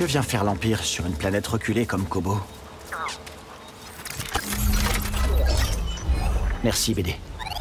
vient faire l'Empire sur une planète reculée comme Kobo? Merci, BD.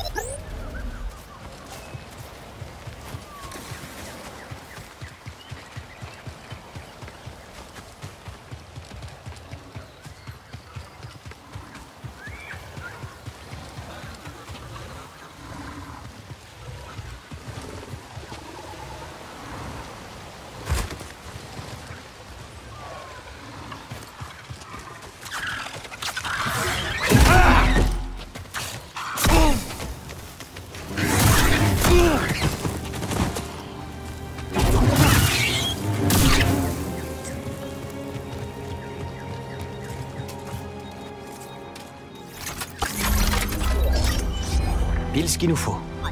Pile ce qu'il nous faut.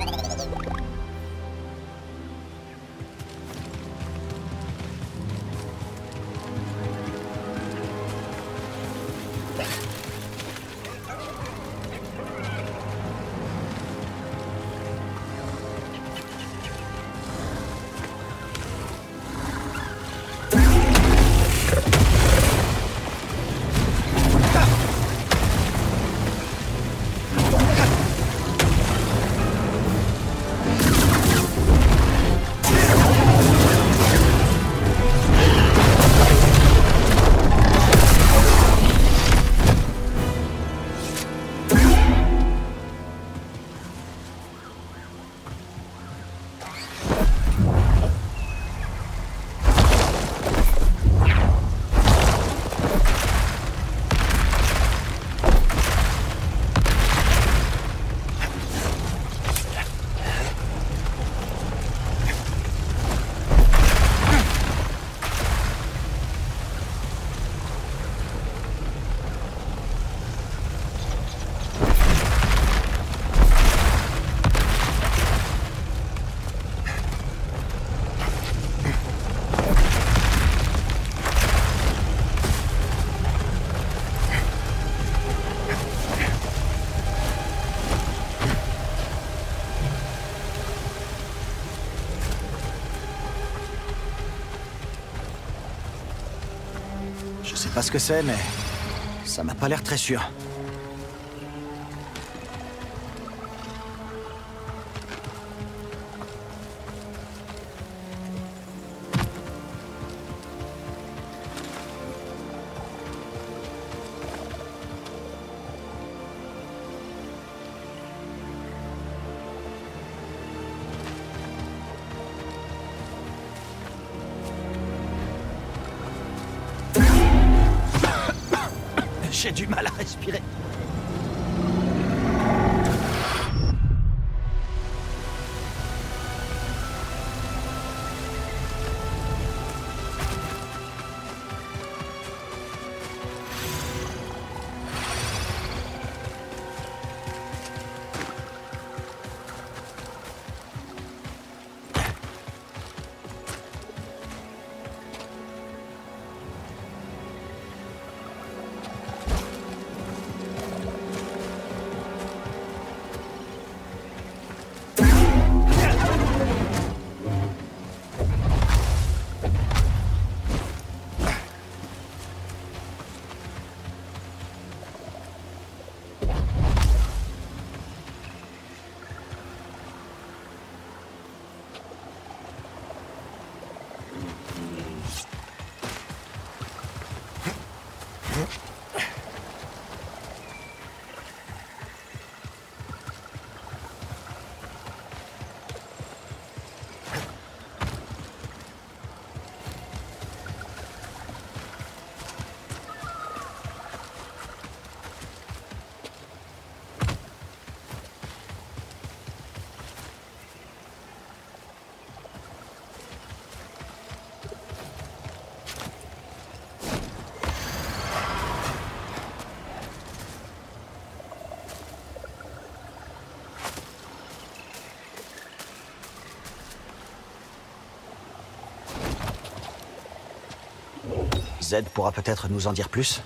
Je sais pas ce que c'est, mais ça m'a pas l'air très sûr. J'ai du mal à respirer. Zed pourra peut-être nous en dire plus.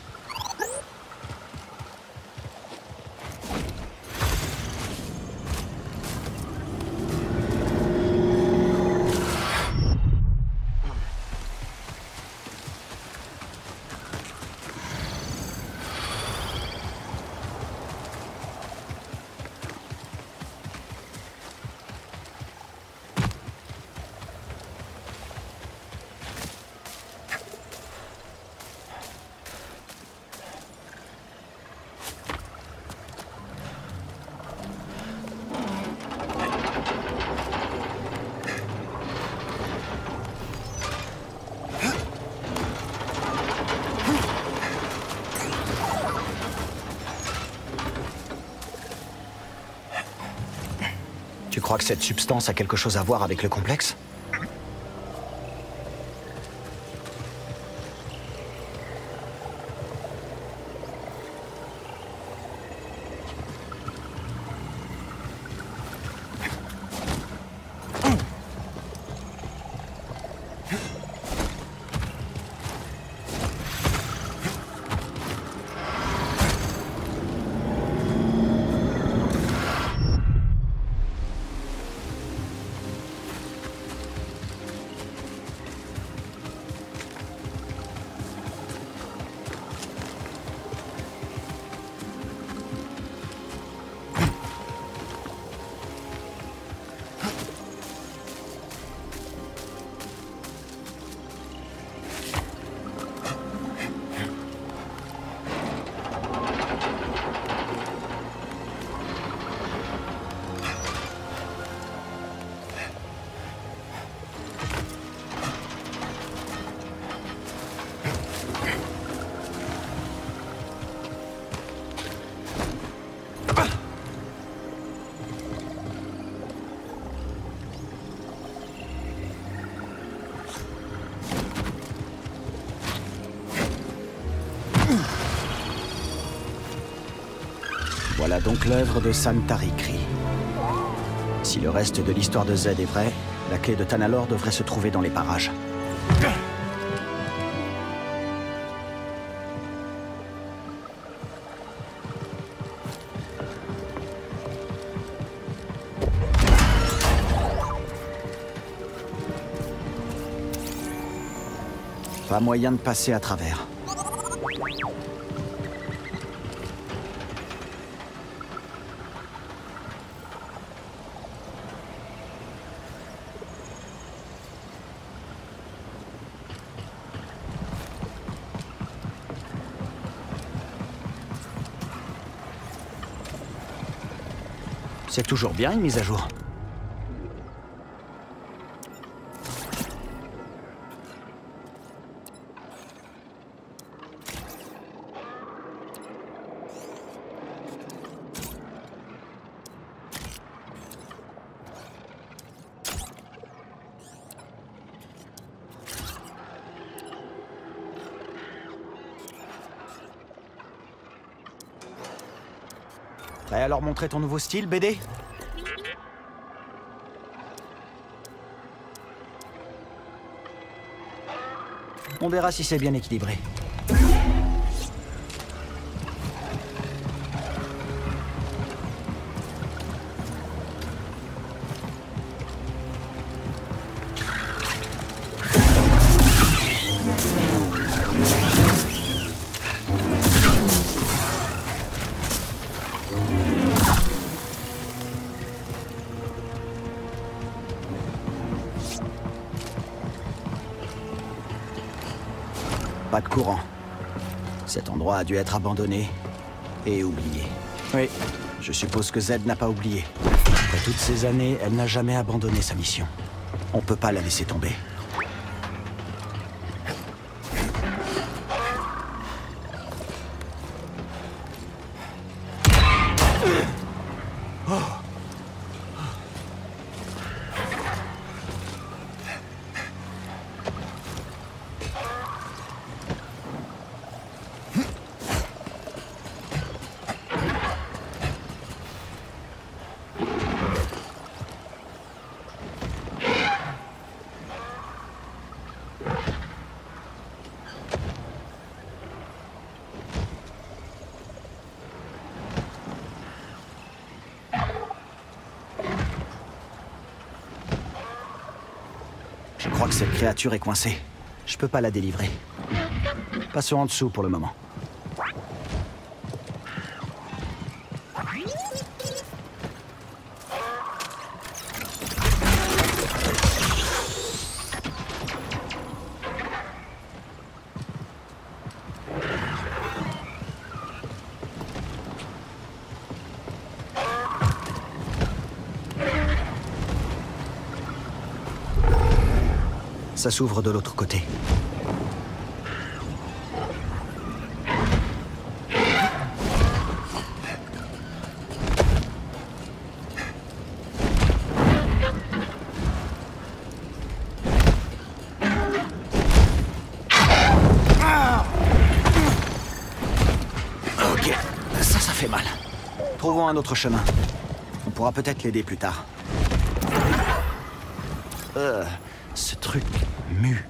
Tu crois que cette substance a quelque chose à voir avec le complexe? Voilà donc l'œuvre de Sam Tarikri. Si le reste de l'histoire de Z est vrai, la clé de Tanalorr devrait se trouver dans les parages. Pas moyen de passer à travers. C'est toujours bien une mise à jour. Prêt à leur montrer ton nouveau style, BD? On verra si c'est bien équilibré. Pas de courant. Cet endroit a dû être abandonné et oublié. Oui, je suppose que Z n'a pas oublié. Après toutes ces années, elle n'a jamais abandonné sa mission. On peut pas la laisser tomber. Je crois que cette créature est coincée. Je peux pas la délivrer. Passons en dessous pour le moment. Ça s'ouvre de l'autre côté. Trouvons un autre chemin. On pourra peut-être l'aider plus tard. Ce truc mue.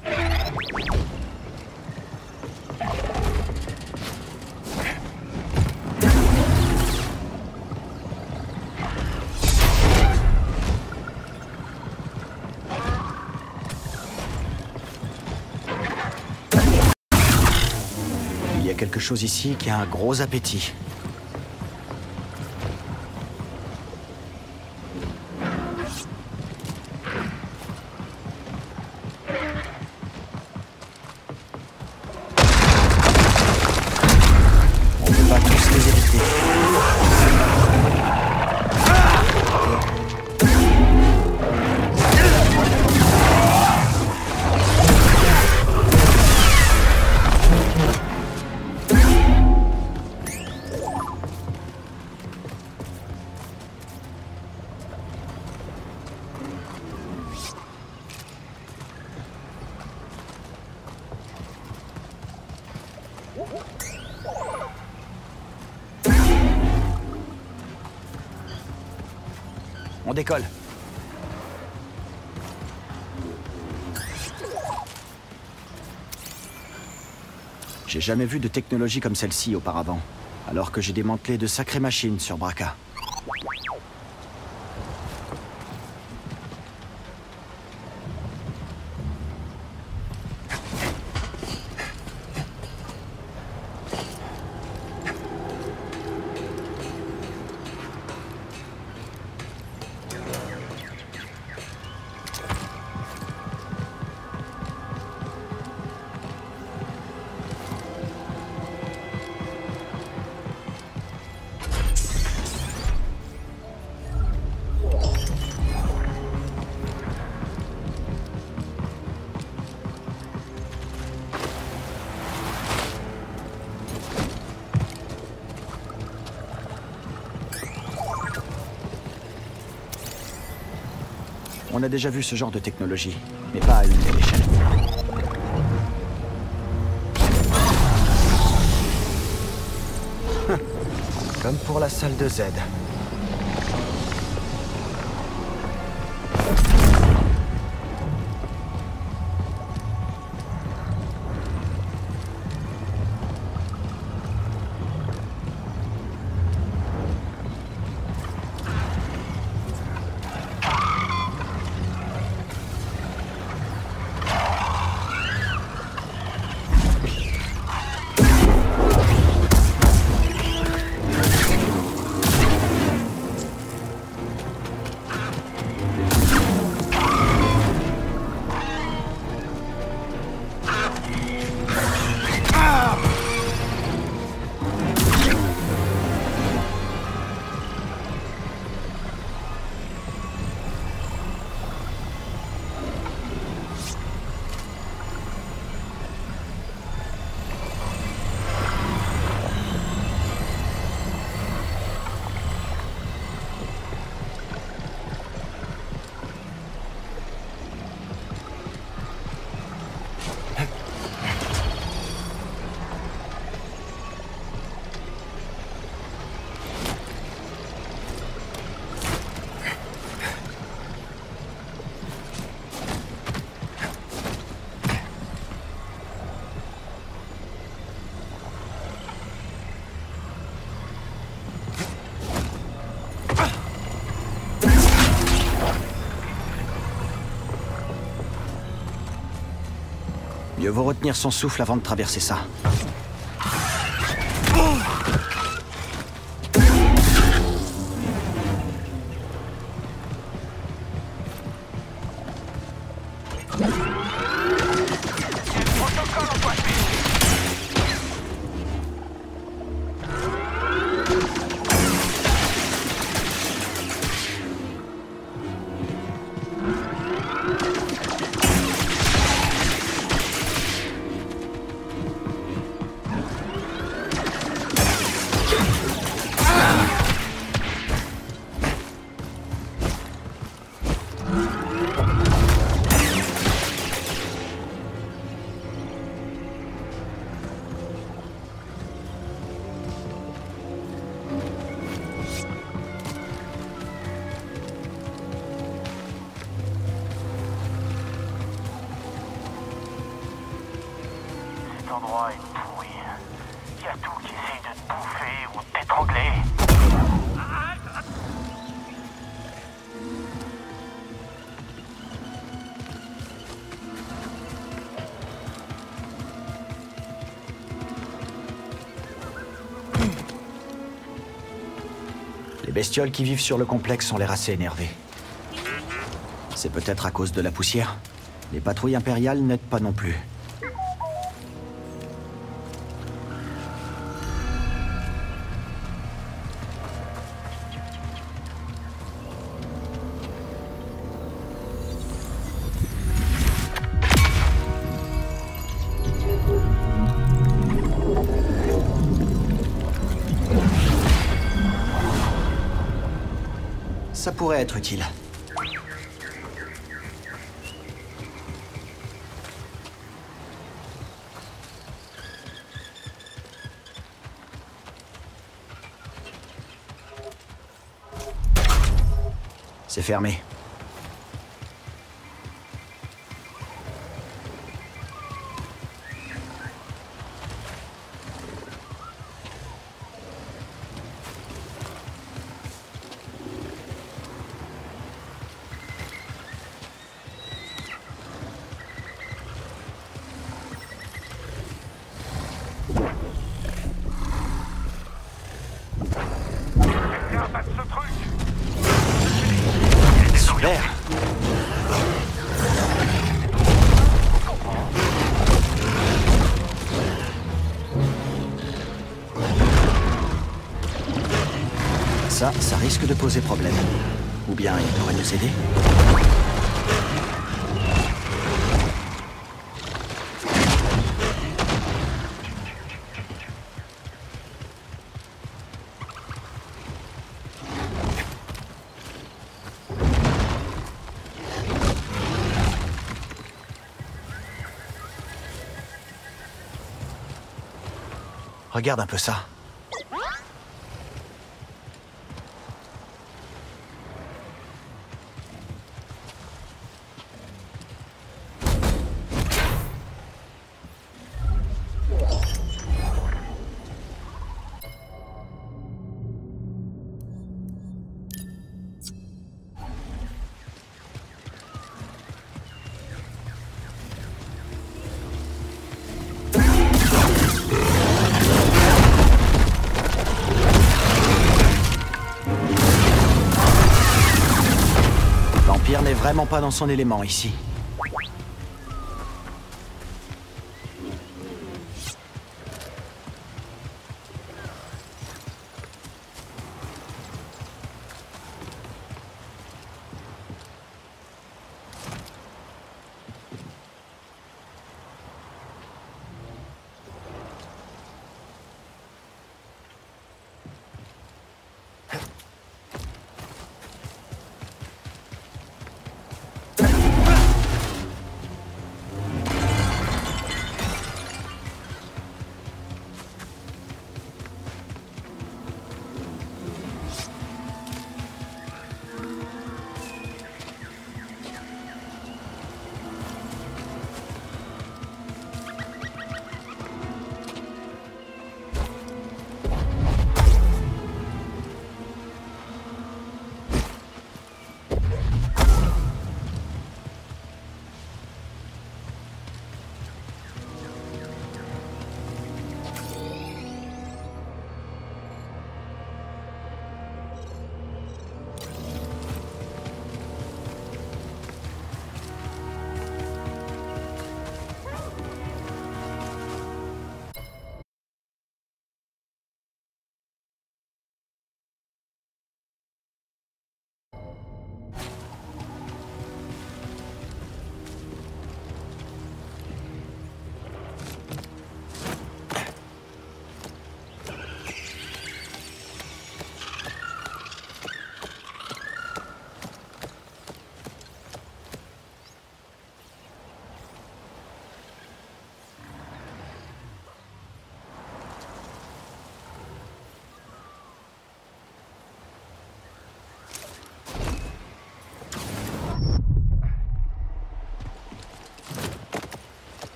Il y a quelque chose ici qui a un gros appétit. On décolle. J'ai jamais vu de technologie comme celle-ci auparavant, alors que j'ai démantelé de sacrées machines sur Bracca. On a déjà vu ce genre de technologie, mais pas à une telle échelle. Comme pour la salle de Z. Mieux vaut retenir son souffle avant de traverser ça. Cet endroit est pourri. Il y a tout qui essaye de te bouffer ou de t'étrangler. Les bestioles qui vivent sur le complexe ont l'air assez énervées. C'est peut-être à cause de la poussière. Les patrouilles impériales n'aident pas non plus. Ça pourrait être utile. C'est fermé. Super. Ça risque de poser problème. Ou bien il pourrait nous aider. Regarde un peu ça. L'Empire n'est vraiment pas dans son élément ici.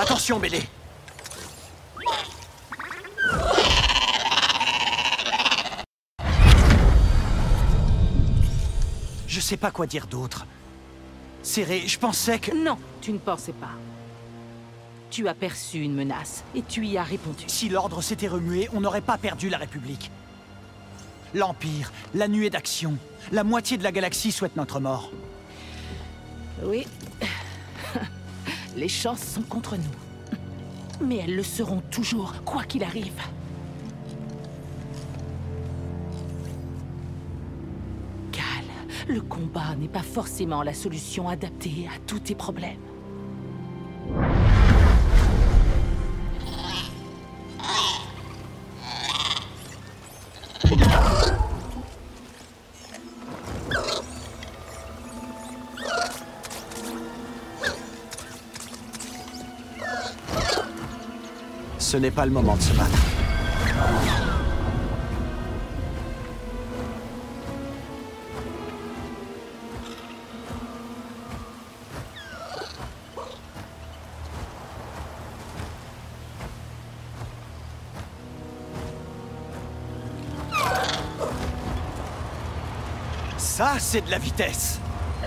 Attention, BD. Je sais pas quoi dire d'autre. Serré, je pensais que... Non, tu ne pensais pas. Tu as perçu une menace, et tu y as répondu. Si l'ordre s'était remué, on n'aurait pas perdu la République. L'Empire, la nuée d'action, la moitié de la galaxie souhaite notre mort. Oui. Les chances sont contre nous. Mais elles le seront toujours, quoi qu'il arrive. Cal, le combat n'est pas forcément la solution adaptée à tous tes problèmes. Ce n'est pas le moment de se battre. Ça, c'est de la vitesse!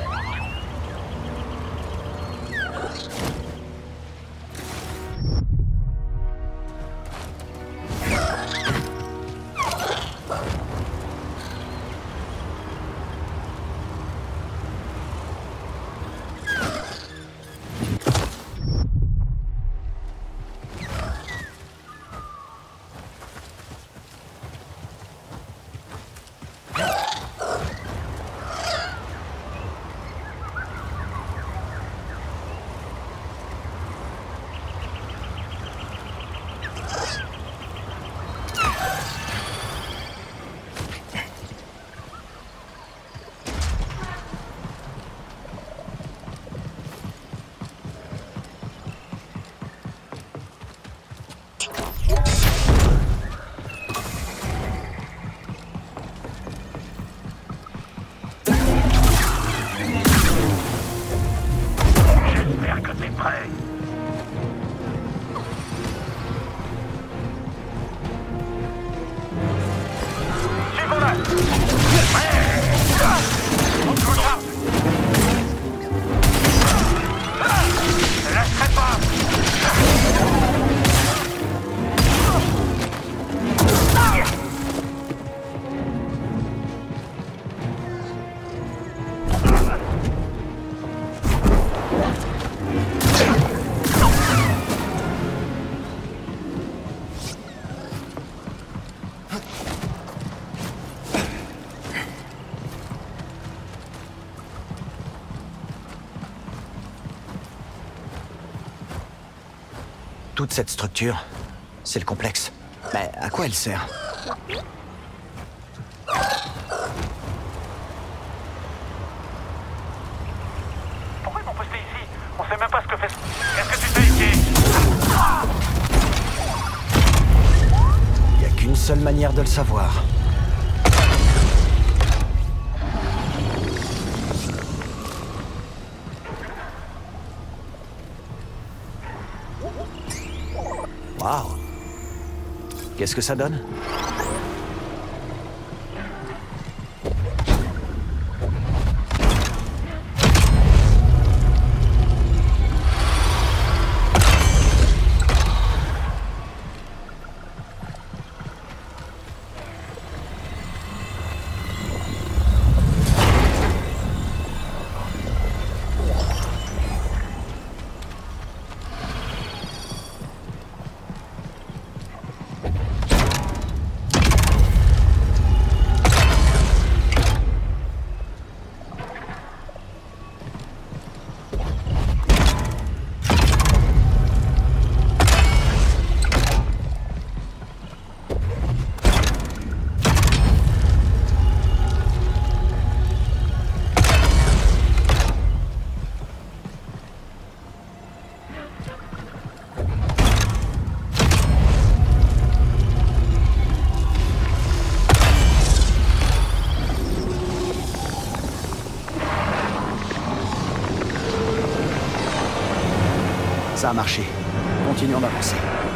J'espère que t'es prêt. Suivons-la. On te voudra. Je ne lâcherai pas. Toute cette structure, c'est le complexe. Mais à quoi elle sert? Pourquoi ils m'ont posté ici? On sait même pas ce que fait... Qu'est-ce que tu fais ici? Il n'y a qu'une seule manière de le savoir. Waouh! Qu'est-ce que ça donne? Ça a marché. Continuons d'avancer.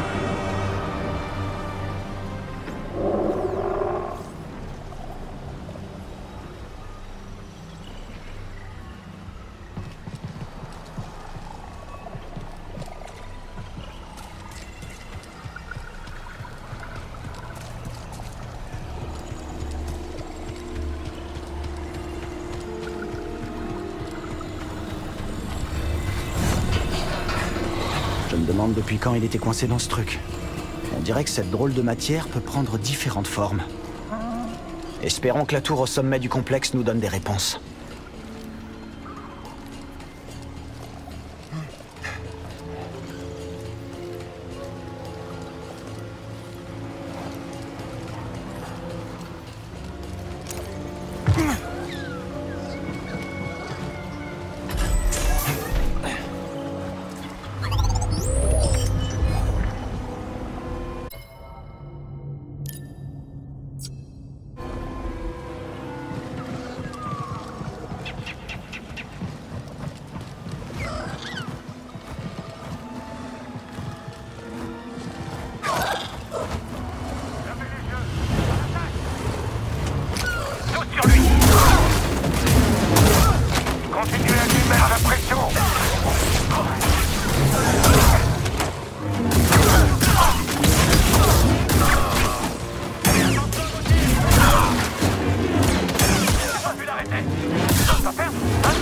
Je me demande depuis quand il était coincé dans ce truc. On dirait que cette drôle de matière peut prendre différentes formes. Espérons que la tour au sommet du complexe nous donne des réponses. Continuez à lui mettre la pression. J'ai pas pu l'arrêter. Ça va faire, hein?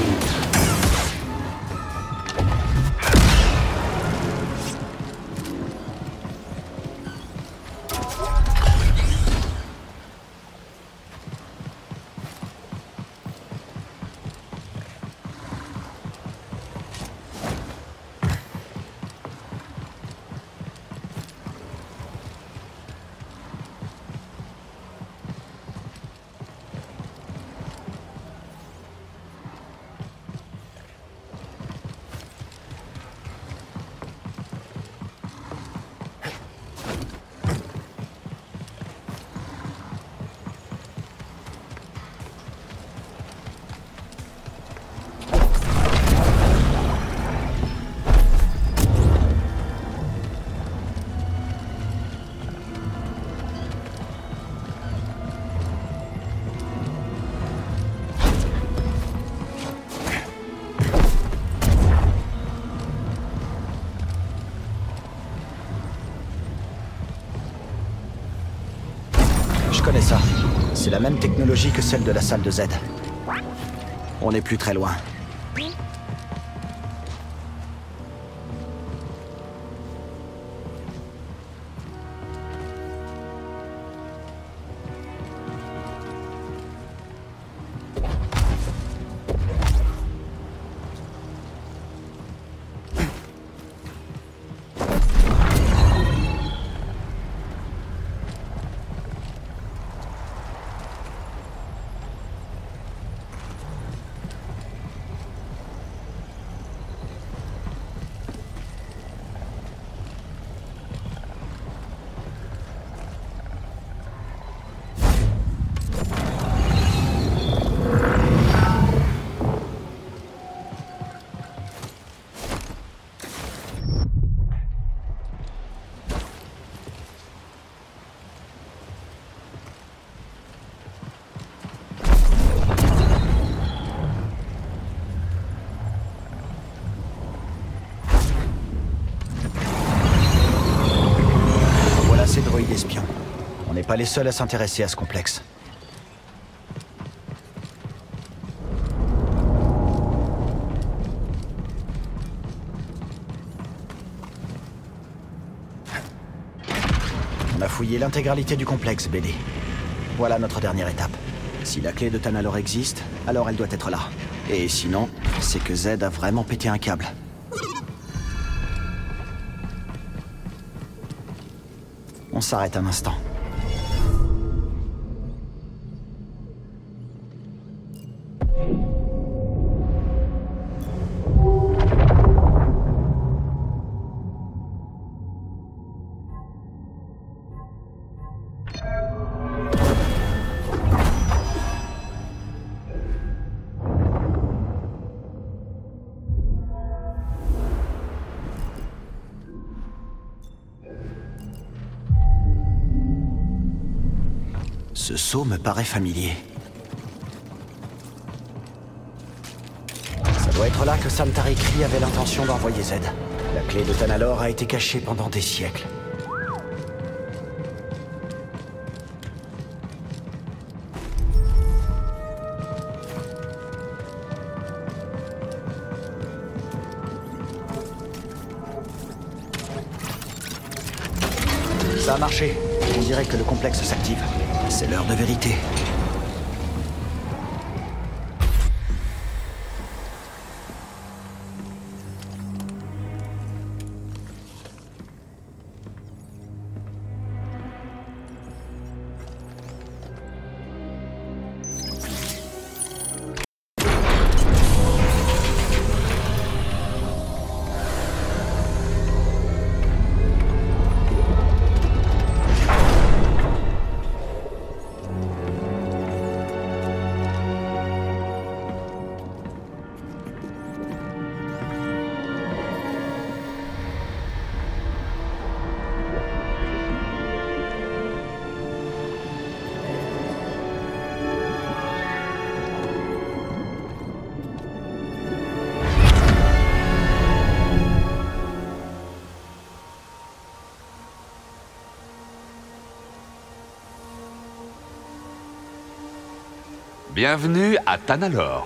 Je connais ça. C'est la même technologie que celle de la salle de Z. On n'est plus très loin. Ces droïdes espions. On n'est pas les seuls à s'intéresser à ce complexe. On a fouillé l'intégralité du complexe, BD. Voilà notre dernière étape. Si la clé de Tanalorr existe, alors elle doit être là. Et sinon, c'est que Z a vraiment pété un câble. On s'arrête un instant. Ce sceau me paraît familier. Ça doit être là que Santari Khri avait l'intention d'envoyer Zed. La clé de Tanalorr a été cachée pendant des siècles. Ça a marché. On dirait que le complexe s'active. C'est l'heure de vérité. Bienvenue à Tanalorr.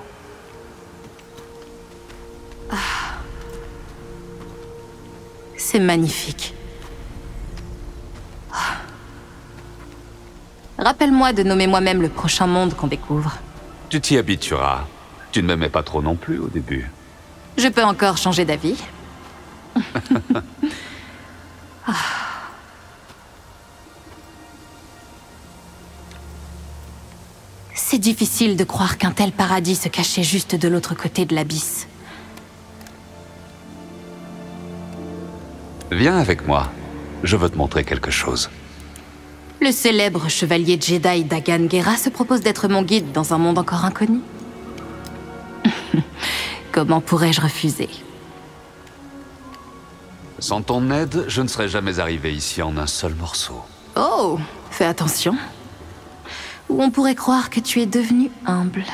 C'est magnifique. Rappelle-moi de nommer moi-même le prochain monde qu'on découvre. Tu t'y habitueras. Tu ne m'aimais pas trop non plus au début. Je peux encore changer d'avis. C'est difficile de croire qu'un tel paradis se cachait juste de l'autre côté de l'abysse. Viens avec moi. Je veux te montrer quelque chose. Le célèbre chevalier Jedi Dagan Gera se propose d'être mon guide dans un monde encore inconnu. Comment pourrais-je refuser? Sans ton aide, je ne serais jamais arrivé ici en un seul morceau. Oh, fais attention. Ou on pourrait croire que tu es devenu humble.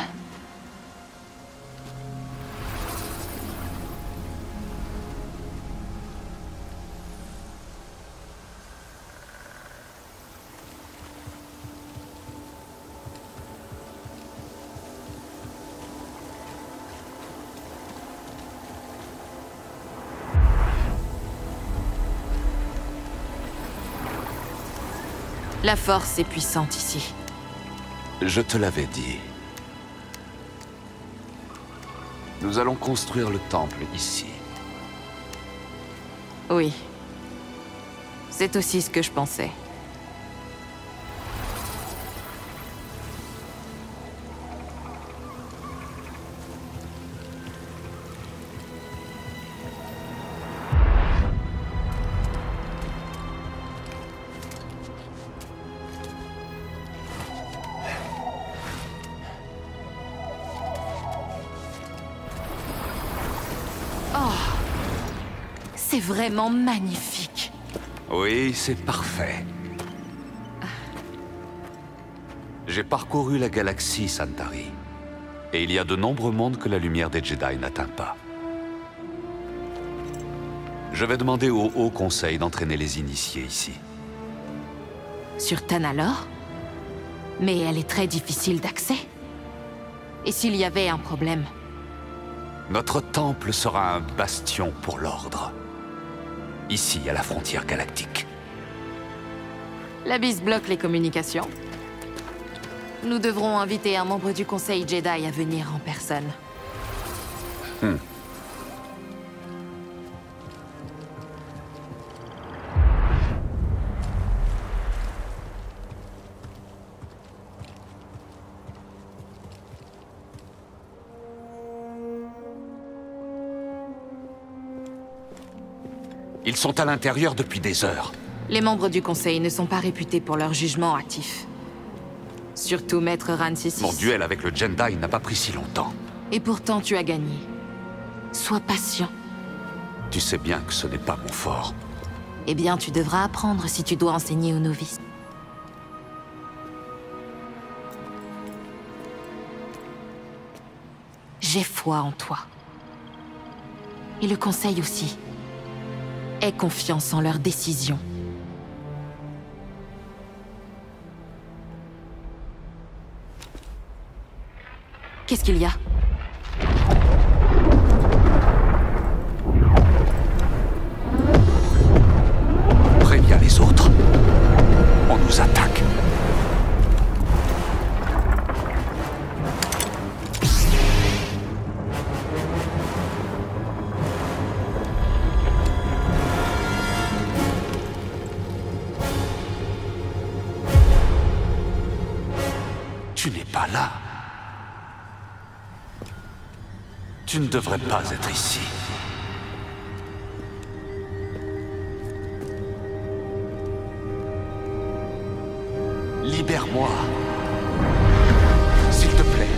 La force est puissante ici. Je te l'avais dit. Nous allons construire le temple ici. Oui. C'est aussi ce que je pensais. C'est vraiment magnifique. Oui, c'est parfait. J'ai parcouru la galaxie, Santari. Et il y a de nombreux mondes que la lumière des Jedi n'atteint pas. Je vais demander au Haut Conseil d'entraîner les initiés ici. Sur Tanalorr? Mais elle est très difficile d'accès. Et s'il y avait un problème? Notre temple sera un bastion pour l'ordre. Ici, à la frontière galactique. L'abysse bloque les communications. Nous devrons inviter un membre du Conseil Jedi à venir en personne. Ils sont à l'intérieur depuis des heures. Les membres du Conseil ne sont pas réputés pour leur jugement actif. Surtout Maître Rancisis. Mon duel avec le Jedi n'a pas pris si longtemps. Et pourtant tu as gagné. Sois patient. Tu sais bien que ce n'est pas mon fort. Eh bien, tu devras apprendre si tu dois enseigner aux novices. J'ai foi en toi. Et le Conseil aussi. Aie confiance en leurs décisions. Qu'est-ce qu'il y a? Préviens les autres. On nous attaque. Tu n'es pas là. Tu ne devrais pas être ici. Libère-moi. S'il te plaît.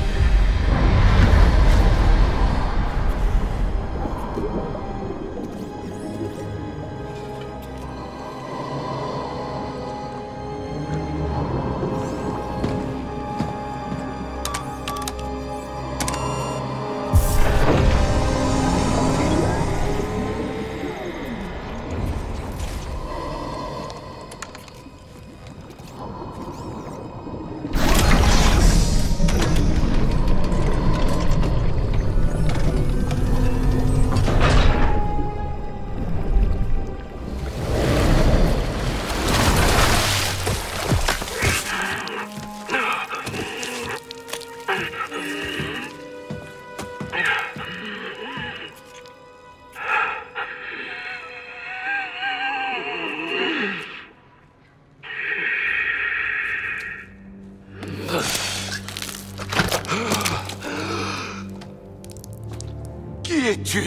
Qui es-tu?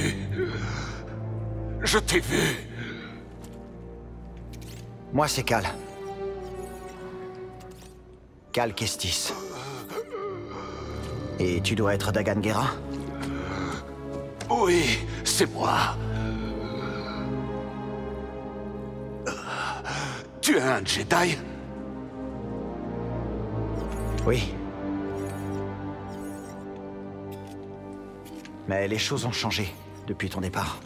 Je t'ai vu. Moi, c'est Cal. Cal Kestis. Et tu dois être Dagan Gera? Oui, c'est moi. Tu es un Jedi? Oui. Mais les choses ont changé depuis ton départ.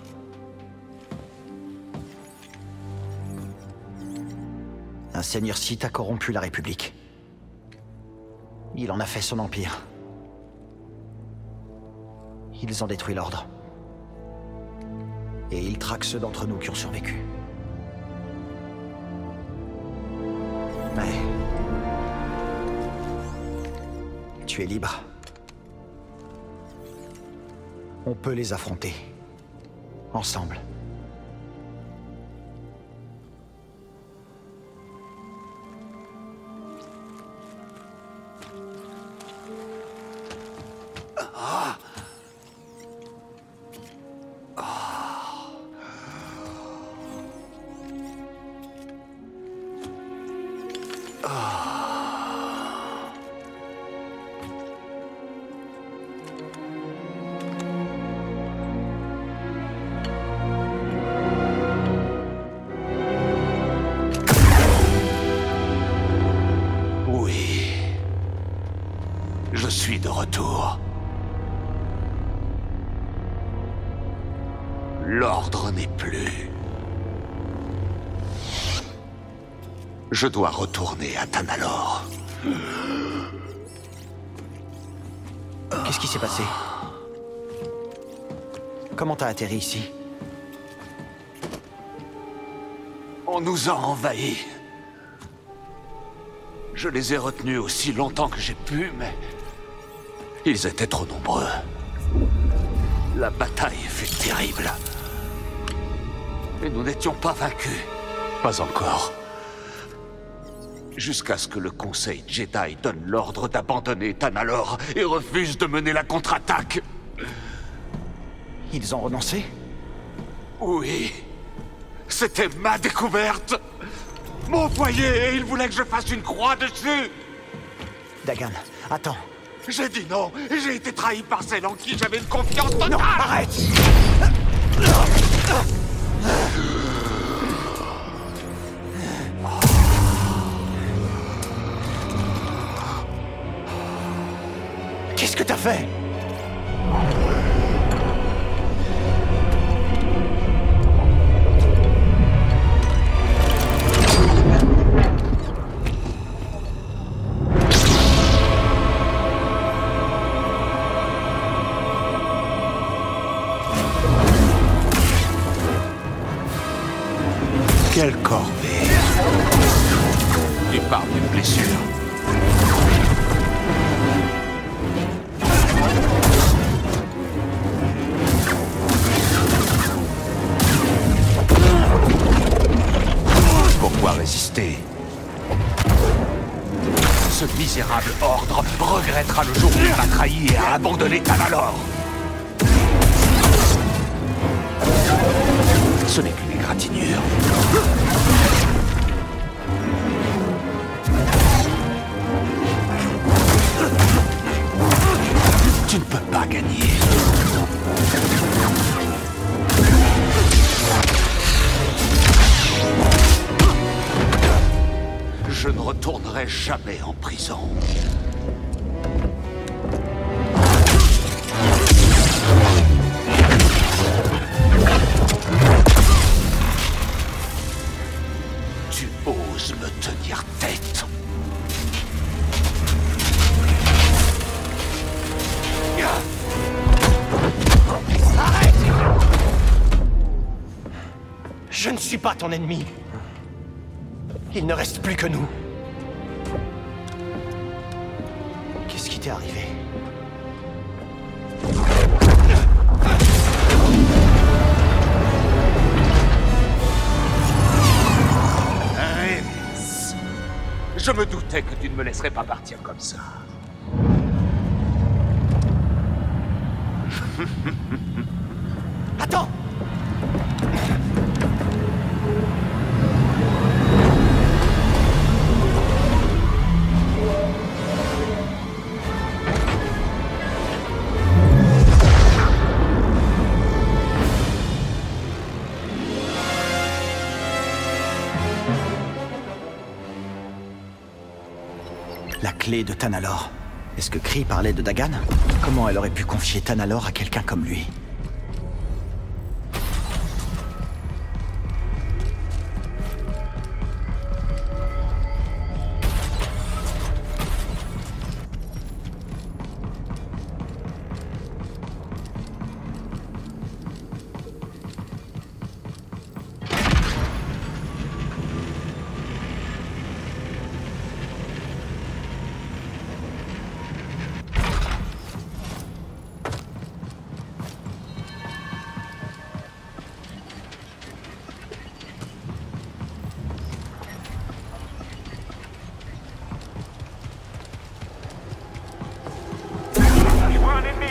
Un seigneur Sith a corrompu la République. Il en a fait son empire. Ils ont détruit l'ordre. Et ils traquent ceux d'entre nous qui ont survécu. Mais... tu es libre. On peut les affronter. Ensemble. Je suis de retour. L'ordre n'est plus. Je dois retourner à Tanalorr. Qu'est-ce qui s'est passé? Comment t'as atterri ici? On nous a envahis. Je les ai retenus aussi longtemps que j'ai pu, mais... ils étaient trop nombreux. La bataille fut terrible. Mais nous n'étions pas vaincus. Pas encore. Jusqu'à ce que le Conseil Jedi donne l'ordre d'abandonner Tanalorr et refuse de mener la contre-attaque. Ils ont renoncé? Oui. C'était ma découverte. Mon foyer, et il voulait que je fasse une croix dessus. Dagan, attends. J'ai dit non, et j'ai été trahi par celle en qui j'avais une confiance totale. Non, arrête! Qu'est-ce que t'as fait? Quelle corvée! Tu parles d'une blessure. Pourquoi résister? Ce misérable ordre regrettera le jour où il m'a trahi et a abandonné Tanalorr. Ce n'est qu'une égratignure. Tu ne peux pas gagner. Je ne retournerai jamais en prison. Tu oses me tenir tête. Arrête! Je ne suis pas ton ennemi. Il ne reste plus que nous. Qu'est-ce qui t'est arrivé? Rhaenys, je me doutais que tu ne me laisserais pas partir comme ça. Attends! La clé de Tanalorr. Est-ce que Khri parlait de Dagan? Comment elle aurait pu confier Tanalorr à quelqu'un comme lui? Je vois un ennemi.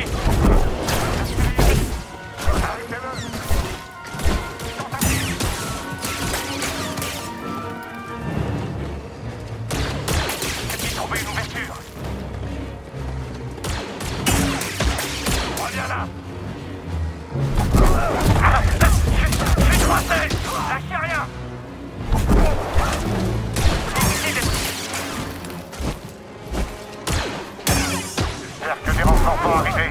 J'ai trouvé une ouverture. Reviens là. Je suis coincé. Lâchez rien. J'espère que des renforts vont arriver.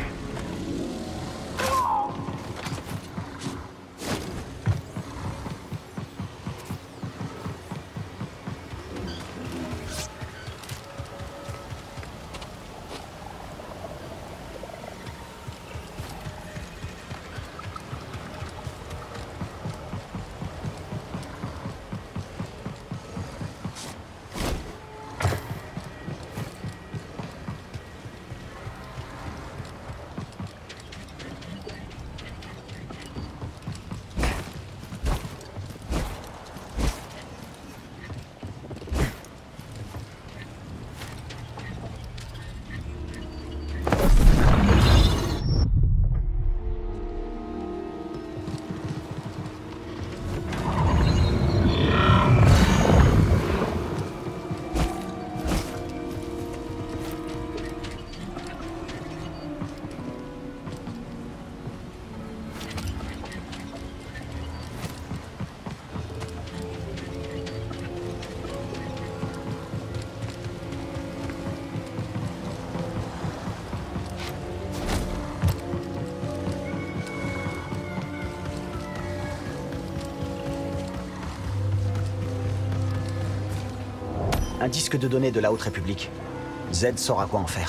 Un disque de données de la Haute République. Zed saura quoi en faire.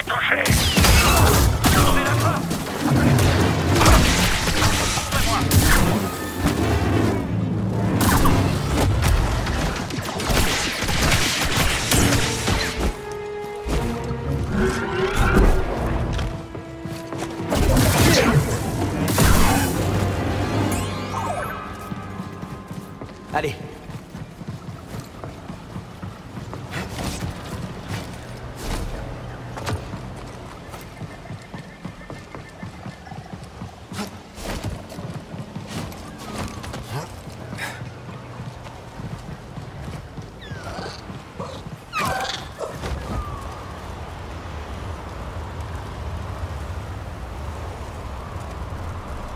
est touché. Allez. Fais attention, d'accord ?